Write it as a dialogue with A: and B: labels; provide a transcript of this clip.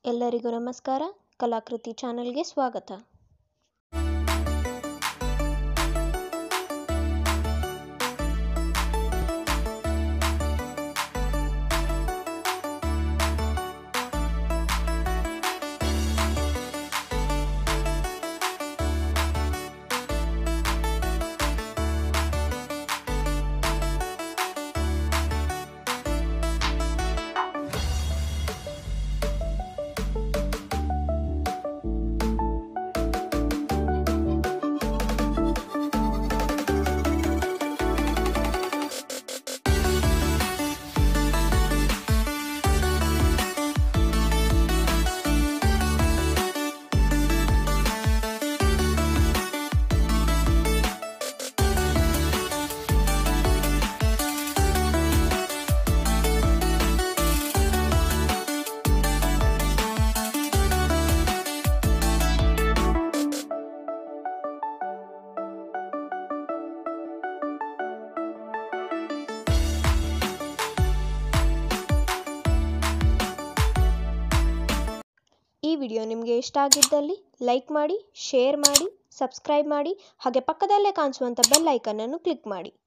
A: ಎಲ್ಲರಿಗೂ ನಮಸ್ಕಾರ. ಕಲಾಕೃತಿ ಚಾನೆಲ್ಗೆ ಸ್ವಾಗತ. ಈ ವಿಡಿಯೋ ನಿಮಗೆ ಇಷ್ಟ ಆಗಿದ್ದಲ್ಲಿ ಲೈಕ್ ಮಾಡಿ, ಶೇರ್ ಮಾಡಿ, ಸಬ್ಸ್ಕ್ರೈಬ್ ಮಾಡಿ, ಹಾಗೆ ಪಕ್ಕದಲ್ಲೇ ಕಾಣಿಸುವಂಥ ಬೆಲ್ ಐಕನ್ ಅನ್ನು ಕ್ಲಿಕ್ ಮಾಡಿ.